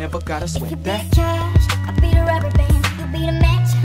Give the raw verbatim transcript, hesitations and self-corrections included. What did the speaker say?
never gotta If you sweat be that. the cash, I'll be the rubber band. You be the match,